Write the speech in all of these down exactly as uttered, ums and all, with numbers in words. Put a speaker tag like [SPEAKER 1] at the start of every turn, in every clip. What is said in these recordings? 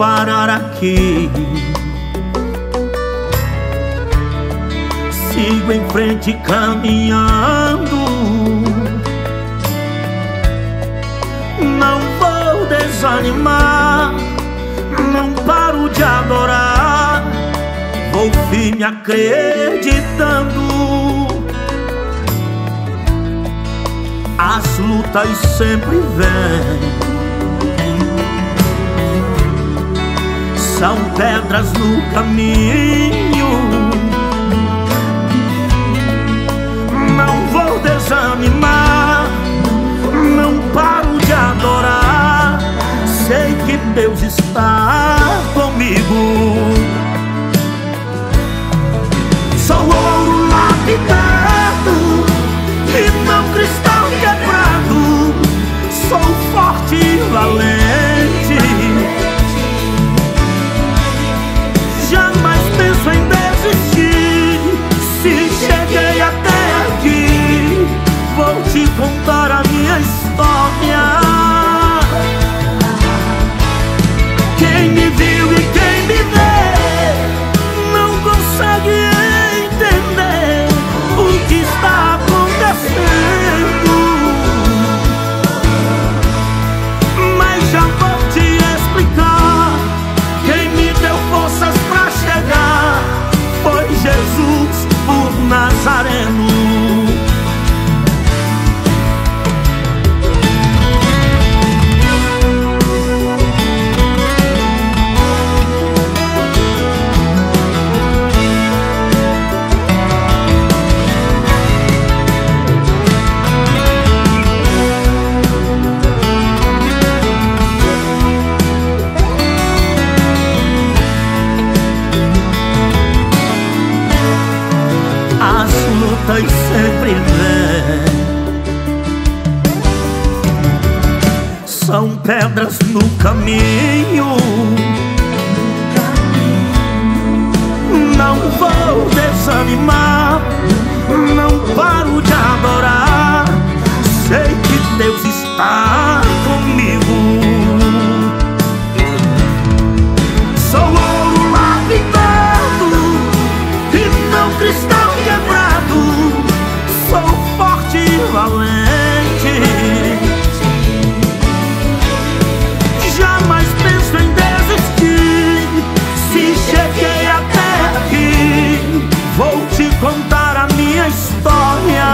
[SPEAKER 1] parar aqui. Sigo em frente caminhando, não vou desanimar, não paro de adorar, vou firme acreditando. As lutas sempre vêm, são pedras no caminho. Não vou desanimar, não paro de adorar, sei que Deus está comigo. Sou ouro lapidado e não cristal quebrado, sou forte e valente, jamais penso em desistir. Se cheguei até aqui, vou te contar a minha história. Quem me viu e quem me vê não consegue entender o que está acontecendo, mas já vou te explicar. Quem me deu forças pra chegar foi Jesus, o Nazareno. As lutas sempre vêm, são pedras no caminho. Não vou desanimar, não paro de adorar, sei que Deus está comigo. Sou ouro lapidado e não cristal quebrado, sou forte e valente, jamais penso em desistir. Se cheguei até aqui, vou te contar a minha história.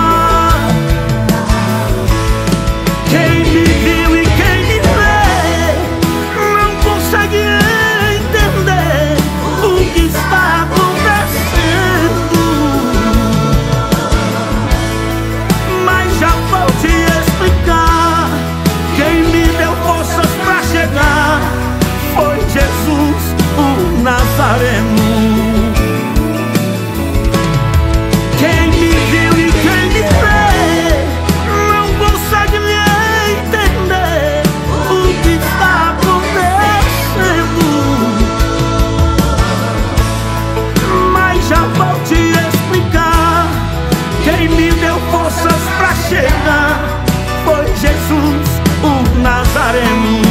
[SPEAKER 1] Quem me viu e quem me vê não consegue entender o que está acontecendo, mas já vou te explicar. Quem me deu forças pra chegar foi Jesus, o Nazareno. Quem me viu e quem me vê não consegue me entender o que está acontecendo, mas já vou te explicar. Quem me deu forças pra chegar foi Jesus, o Nazareno.